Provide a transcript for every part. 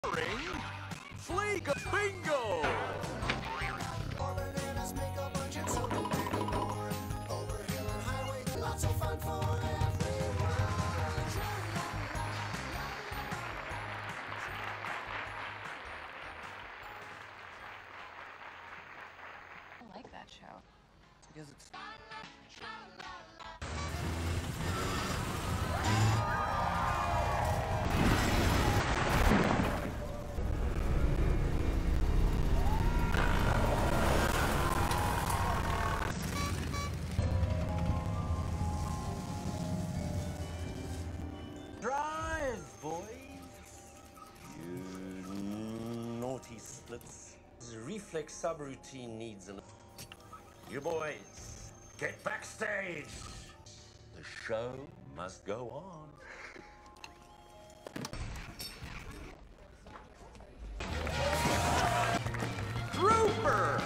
Bingo! Lots of fun for everyone. I like that show. Because it's... Drive, boys! You naughty splits. The reflex subroutine needs a little... You boys, get backstage! The show must go on. Trooper!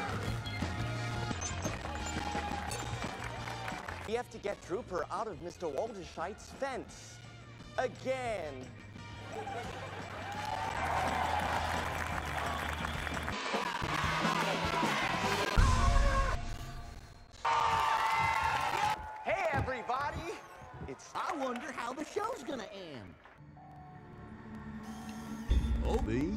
We have to get Trooper out of Mr. Walderscheid's fence. Again. Hey, everybody! I wonder how the show's gonna end. Oh, me?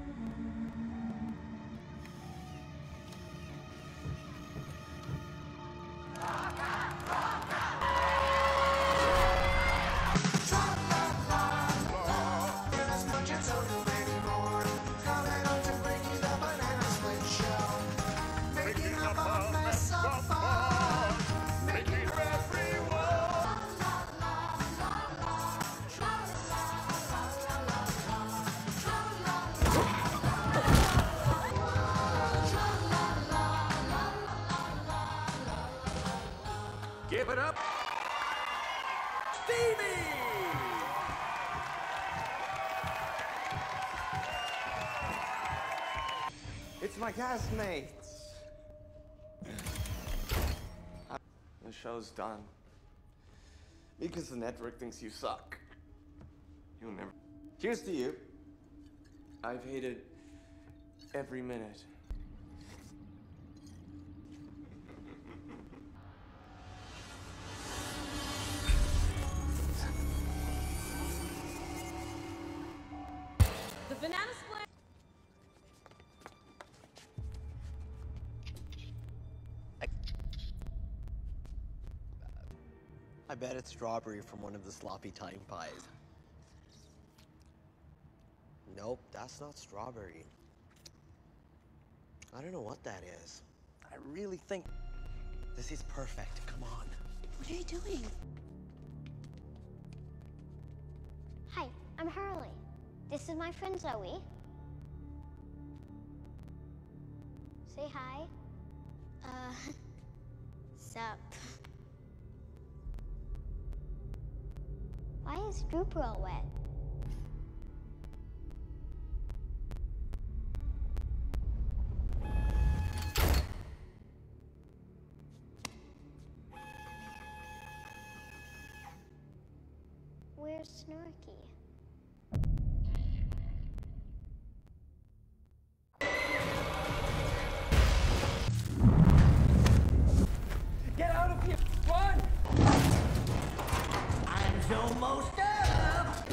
Give it up, Stevie! It's my castmates. The show's done. Because the network thinks you suck. You'll never... Cheers to you. I've hated every minute. The banana split. I bet it's strawberry from one of the sloppy time pies. Nope, that's not strawberry. I don't know what that is. I really think this is perfect. Come on. What are you doing? Hi, I'm Hurley. This is my friend Zoe. Say hi. Sup. Why is Drooper all wet? Where's Snarky? Get out of here! Run! I'm almost up!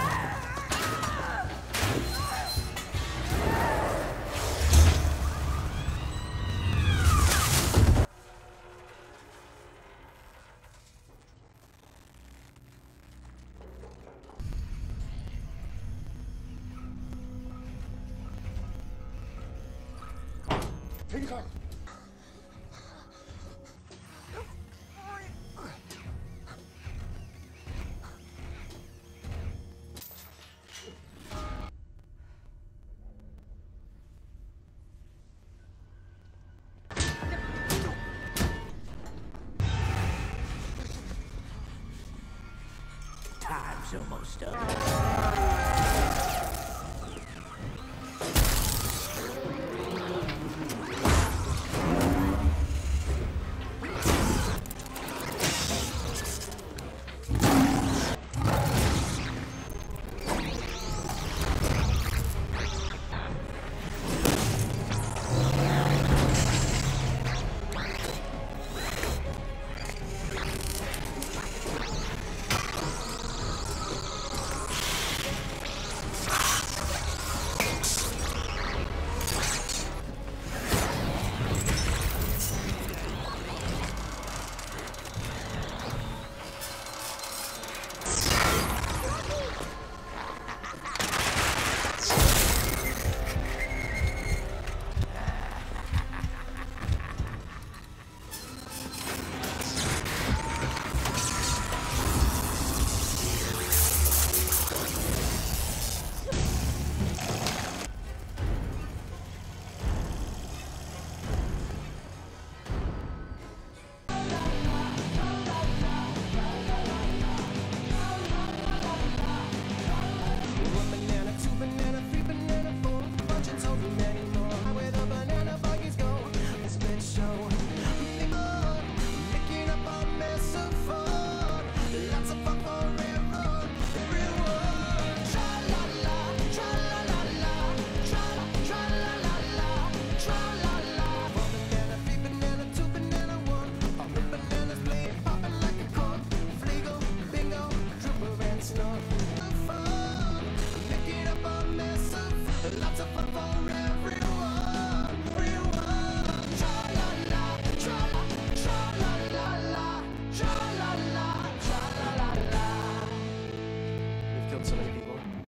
Tinker! Time's almost up.